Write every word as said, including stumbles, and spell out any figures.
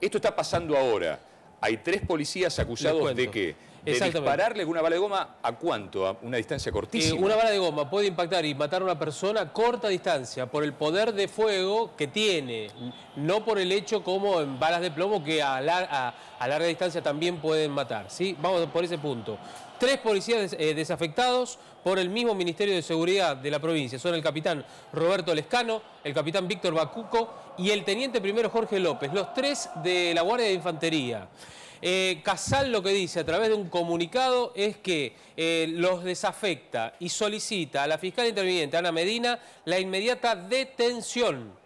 Esto está pasando ahora. Hay tres policías acusados de qué? De dispararle con una bala de goma, ¿a cuánto? A una distancia cortísima. Eh, una bala de goma puede impactar y matar a una persona a corta distancia por el poder de fuego que tiene, no por el hecho como en balas de plomo que a, lar a, a larga distancia también pueden matar, ¿sí? Vamos por ese punto. Tres policías eh, desafectados por el mismo Ministerio de Seguridad de la provincia. Son el capitán Roberto Lescano, el capitán Víctor Bacuco y el teniente primero Jorge López, los tres de la Guardia de Infantería. Eh, Casal lo que dice a través de un comunicado es que eh, los desafecta y solicita a la fiscal interviniente Ana Medina la inmediata detención